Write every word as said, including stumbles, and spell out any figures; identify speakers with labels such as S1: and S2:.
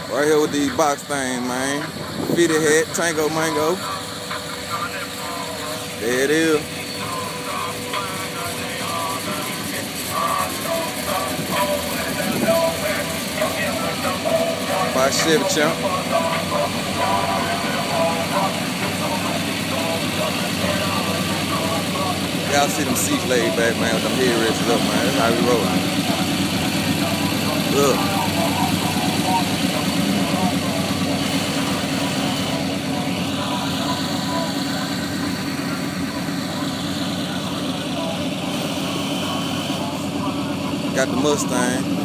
S1: Right here with these box things, man. Fitted hat, Tango Mango. There it is. By Chevy Champ. Y'all see them seats laid back, man, with them headrests up, man. That's how we roll. Look. Got the Mustang.